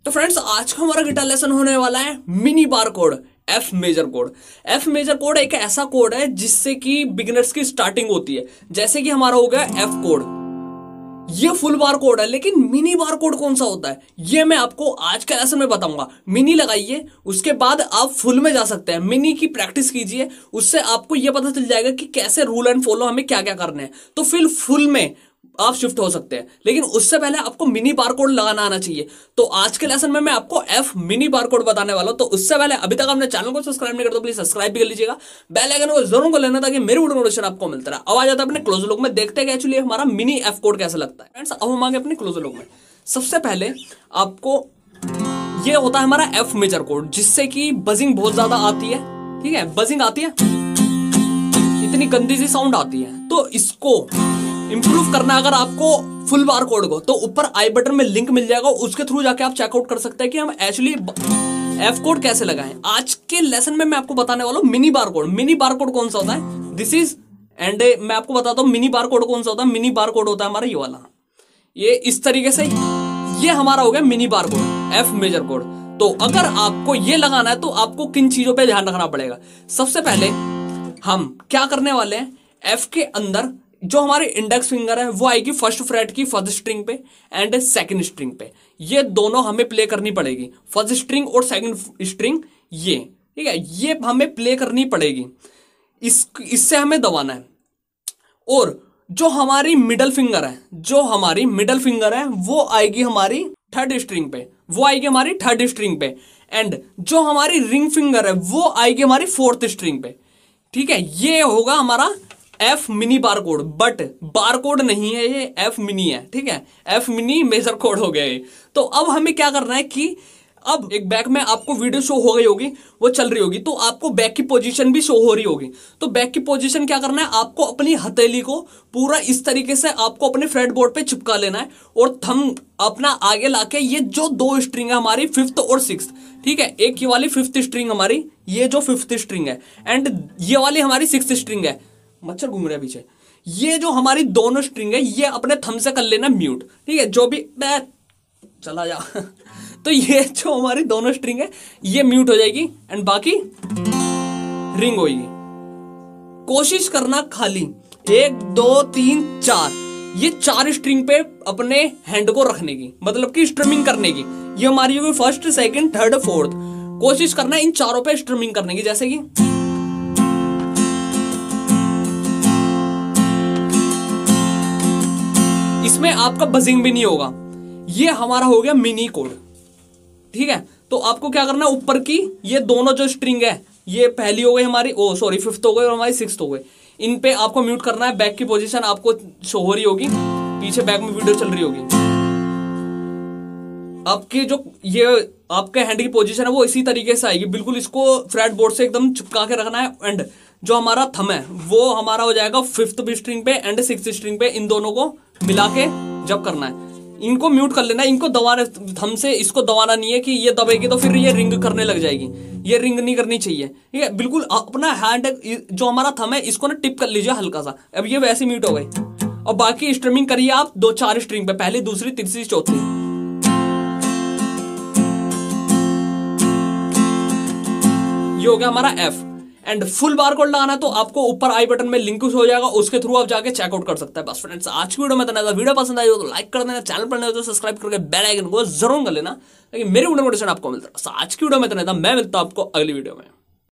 तो फ्रेंड्स आज का हमारा गिटार लेसन होने वाला है mini bar code, F major code. F major code एक ऐसा कोड है जिससे कि बिगिनर्स की स्टार्टिंग होती है। जैसे कि हमारा हो गया एफ कोड, ये फुल बार कोड है, लेकिन मिनी बार कोड कौन सा होता है ये मैं आपको आज के लेसन में बताऊंगा। मिनी लगाइए, उसके बाद आप फुल में जा सकते हैं। मिनी की प्रैक्टिस कीजिए, उससे आपको ये पता चल जाएगा कि कैसे रूल एंड फॉलो हमें क्या क्या करने हैं, तो फिर फुल में आप शिफ्ट हो सकते हैं। लेकिन उससे पहले आपको मिनी बारकोड लगाना आना चाहिए। तो आज के लेसन में मैं आपको एफ मिनी बारकोड बताने वाला हूं। तो उससे पहले अभी तक आपने चैनल को सब्सक्राइब नहीं करते तो प्लीज सब्सक्राइब भी कर लीजिएगा, बेल आइकन को जरूर कर लेना ताकि मेरी वीडियो नोटिफिकेशन आपको मिलता रहे। अब आ जाता है अपने क्लोज लुक में, देखते हैं एक्चुअली हमारा मिनी एफ कोड कैसा लगता है। फ्रेंड्स अब हम आगे अपने क्लोज लुक में। सबसे पहले आपको ये होता है हमारा एफ मेजर कोड, जिससे कि बजिंग बहुत ज्यादा आती है। ठीक है, बजिंग आती है, इतनी गंदी सी साउंड आती है। तो इसको इंप्रूव करना अगर आपको फुल बार कोड को, तो ऊपर आई बटन में लिंक मिल जाएगा, उसके थ्रू जाके आप चेकआउट कर सकते हैं कि हम एक्चुअली एफ कोड कैसे लगाएं। आज के लेसन में मैं आपको बताने वाला हूं मिनी बार कोड। मिनी बार कोड कौन सा होता है, दिस इज एंड मैं आपको बताता हूं मिनी बार कोड कौन सा होता है। मिनी बार कोड होता है हमारा ये वाला, ये इस तरीके से, ये हमारा हो गया mini bar code, F major code. तो अगर आपको ये लगाना है तो आपको किन चीजों पर ध्यान रखना पड़ेगा। सबसे पहले हम क्या करने वाले हैं, एफ के अंदर जो हमारी इंडेक्स फिंगर है वो आएगी फर्स्ट फ्रेट की फर्स्ट स्ट्रिंग पे एंड सेकंड स्ट्रिंग पे। ये दोनों हमें प्ले करनी पड़ेगी, फर्स्ट स्ट्रिंग और सेकंड स्ट्रिंग, ये ठीक है, ये हमें प्ले करनी पड़ेगी। इससे हमें दबाना है। और जो हमारी मिडल फिंगर है, जो हमारी मिडल फिंगर है वो आएगी हमारी थर्ड स्ट्रिंग पे, वो आएगी हमारी थर्ड स्ट्रिंग पे। एंड जो हमारी रिंग फिंगर है वो आएगी हमारी फोर्थ स्ट्रिंग पे। ठीक है, ये होगा हमारा F mini bar code, but bar code नहीं है ये, एफ मिनी है। ठीक है, एफ मिनी मेजर कोड हो गया ये। तो अब हमें क्या करना है कि अब एक बैक में आपको वीडियो शो हो गई होगी, वो चल रही होगी, तो आपको बैक की पोजीशन भी शो हो रही होगी। तो बैक की पोजीशन क्या करना है, आपको अपनी हथेली को पूरा इस तरीके से आपको अपने फ्रेट बोर्ड पे चिपका लेना है और थंब अपना आगे लाके, ये जो दो स्ट्रिंग है हमारी फिफ्थ और सिक्स्थ, ठीक है, एक ये वाली फिफ्थ स्ट्रिंग हमारी, ये जो फिफ्थ स्ट्रिंग है, एंड ये वाली हमारी सिक्स्थ स्ट्रिंग है, मच्छर घूम रहा है पीछे, ये जो हमारी दोनों स्ट्रिंग है ये अपने थंब से कर लेना म्यूट। ठीक है, जो भी चला जा तो ये जो हमारी दोनों स्ट्रिंग है ये म्यूट हो जाएगी एंड बाकी रिंग होगी। कोशिश करना खाली 1 2 3 4, ये 4 स्ट्रिंग पे अपने हैंड को रखने की, मतलब कि स्ट्रमिंग करने की। ये हमारी होगी फर्स्ट सेकंड थर्ड फोर्थ। कोशिश करना इन चारों पे स्ट्रमिंग करने की, जैसे कि इसमें आपका बजिंग भी नहीं होगा। ये हमारा हो गया मिनी कोड। ठीक है, तो आपको क्या करना है, ऊपर की ये दोनों जो स्ट्रिंग है, ये पहली हो गई हमारी, ओ सॉरी फिफ्थ हो गई और हमारी सिक्स्थ हो गई, इन पे आपको म्यूट करना है। बैक की पोजीशन आपको शो हो रही होगी, पीछे बैक में वीडियो चल रही होगी। आपकी जो ये आपके हैंड की पोजीशन है वो इसी तरीके से आएगी, बिल्कुल इसको फ्रेट बोर्ड से एकदम चिपका के रखना है। एंड जो हमारा थंब है वो हमारा हो जाएगा फिफ्थ स्ट्रिंग पे एंड सिक्स्थ स्ट्रिंग पे, इन दोनों को मिला के जब करना है, इनको म्यूट कर लेना है। इनको दबाना, थंब से इसको दबाना नहीं है कि ये दबेगी तो फिर ये रिंग करने लग जाएगी, ये रिंग नहीं करनी चाहिए। ठीक है, बिल्कुल अपना हैंड जो हमारा थंब है इसको ना टिप कर लीजिए हल्का सा। अब ये वैसे म्यूट हो गई और बाकी स्ट्रिमिंग करिए आप 2-4 स्ट्रिंग पे, पहली दूसरी तीसरी चौथी। ये हो गया हमारा एफ। एंड फुल बार कोड लगाना है तो आपको ऊपर आई बटन में लिंक हो जाएगा, उसके थ्रू आप जाके चेकआउट कर सकते हैं। बस फ्रेंड्स आज की वीडियो में इतना, वीडियो पसंद आई हो तो लाइक कर देना, चैनल पर नए हो तो सब्सक्राइब करके बेल आइकन को जरूर कर लेना ताकि मेरी वीडियो नोटिफिकेशन आपको मिलता है। आज की वीडियो में इतना, मैं मिलता हूं आपको अगली वीडियो में।